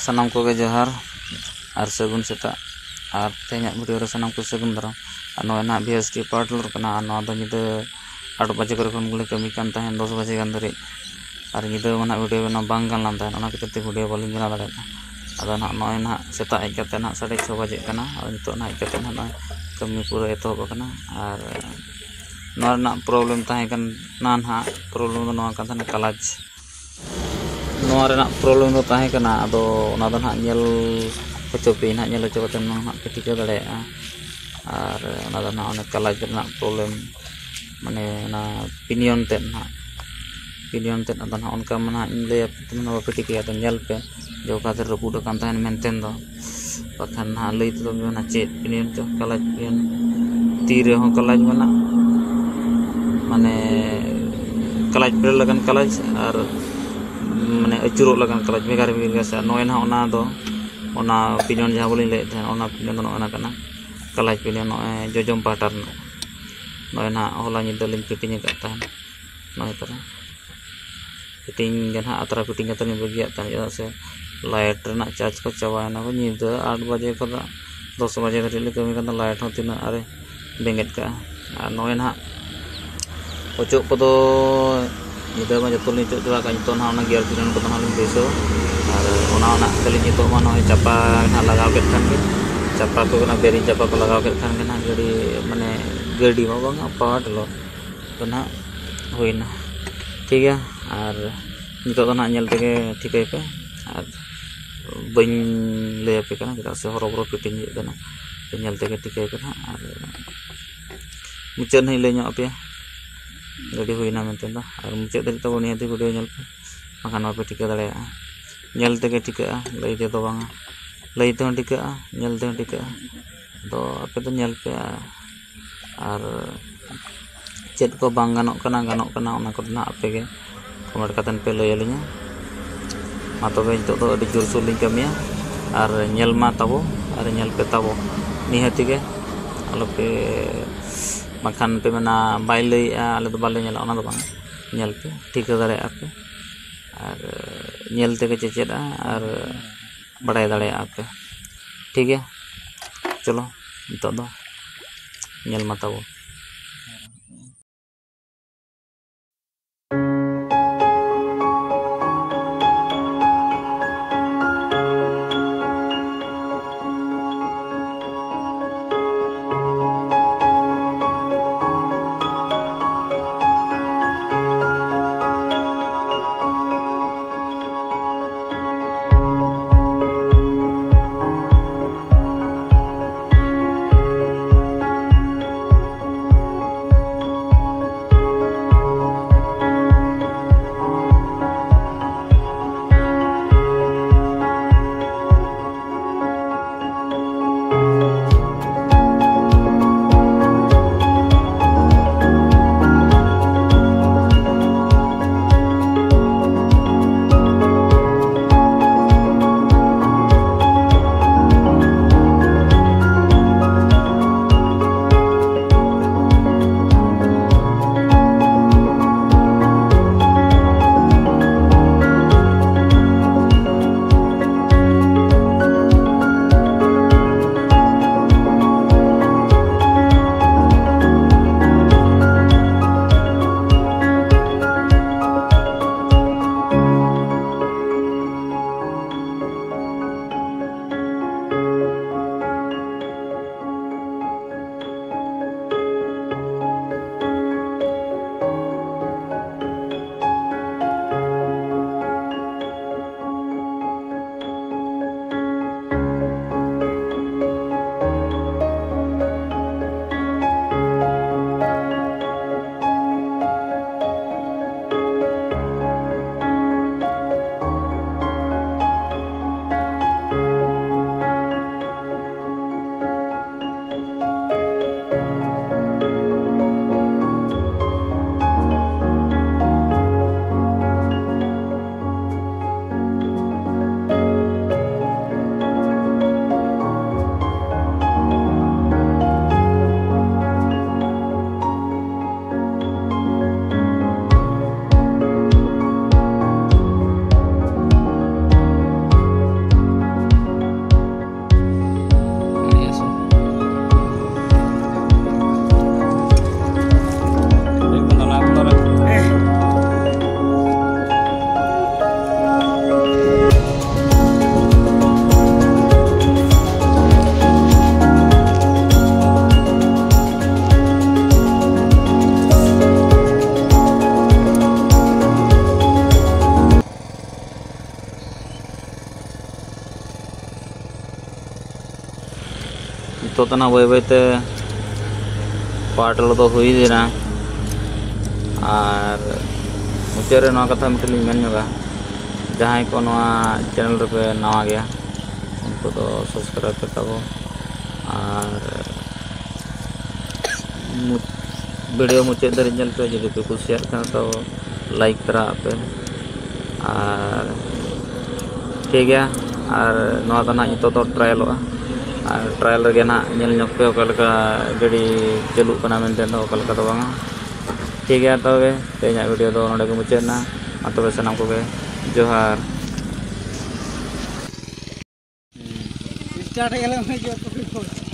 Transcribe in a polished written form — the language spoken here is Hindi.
सानाम को जोहार और सगुन सेता और तेज वीडियो रे सानाम को सगुन दाराम और नॉय ना बीएसटी पार्टलर कना नॉ दो निद 8 बजे करे खन गुले कमी कान ताहेन 10 बजे गान धरि और निद मना वीडियो बना बांग गान लान ताहेन ओना कते वीडियो बालिन बना दाड़े अदो ना नॉय ना सेता हेज कते ना 6:30 बजे कना और नितो ना हेज कते ना कमी पूरा एतहब कना और नॉय ना प्रॉब्लम ताहे कन ना ना प्रॉब्लम दो नॉ कान कलाज प्रॉब्लम दो ताहे कना अदो ओना दो ना नेल होचोपे ना नेल होचो कते ना पे टिका दाड़े और ओना दो ना ओने कलाज ना प्रॉब्लम माने ना पिनियन ते अदो ना उनका मना ले तुम पे टिका तो नेल पे जो खातिर रपुड कान ताहेन मेंटेन दो बखान ना लई तो ना चेत पिनियन तो कलाज पिनियन तीरे हो कलाज मना माने कलाज पे लगन कलाज और माने अचुरो लगन कलाज भेगार भेगार से नॉय ना ओना दो ओना पिनियन जहां बोलिन ले थे ओना पिनियन दो ओना कना कलाज पिनियन नॉय जोजम पाटर नॉय ना होला निद लिन फिटिंग का ताहेन नॉय तरह फिटिंग गना अतरा फिटिंग का तनी बगिया ताहेन से लाइट रना चार्ज को चावाना को निद 8 बजे को 10 बजे धरि ले कमी कन लाइट हो तिना अरे बेंगेट का नॉय ना ओचो को दो निदा मा जतो नि चोक का नितो ना ओना गियर पिनियन को ना लिन बेसो और ओना कली नितो मा नॉय चापा ना लगाव के खान के चापा को ना बेरिंग चापा को लगाव के खान के ना गड़ी माने गड़ी मा बांगा पार्ट लो तो ना होइना ठीक है और नितो तो ना नेल तेगे ठीकay पे और बइन ले पे कना चेदा से हरोबरो फिटिंग ये कना नेल तेगे ठीकay पे ना और मुचन नहीं ले ᱧᱚᱜ पे गड़ी होइना मेनते दा और मुचद धरि तो निहाती वीडियो नेल पे माखान पे ठीका दाड़ेया नेल तेगे ठीका लई दे दो बांगा लई ते ठीका नेल ते ठीका तो आपे तो नेल पे और चेद को बांग गानोक कना ओना को ना आपे के कमेंट कातन पे लई अलिnya मा तबे नितो दो अडी जोर सोर लिन कमिया और नेल मा ताबो और नेल पे ताबो निहाती के आलो पे माखान पे मना बाय लई आले तो बाले नेल ओना दो बांग नेल पे ठीका दाड़े आपे और नेल ते के चेचेदा और बड़ाय दाड़े आपे ठीक है चलो नितो दो नेल मा ताबो नितो तो ना बाय बायते पार्टल तो हुई देना और मुचारे नवा कथा मिटली मेन जोगा जहां को नवा चैनल रे नवा गया उनको तो सब्सक्राइब कर तबो और वीडियो मुचाद दर जल पे जदि पे कुसियात खान तो लाइक करा पे और ठीक है और नवा तो ना नितो तो ट्रायलोआ और ट्रायल रे ना नेल ñok पे ओकलका गड़ी चलू कना मेनते तो ओकलका तो बांगा ठीक है तबे तेना वीडियो दो नोडे को मुचादना तबे सनाम को जोहार स्टार्ट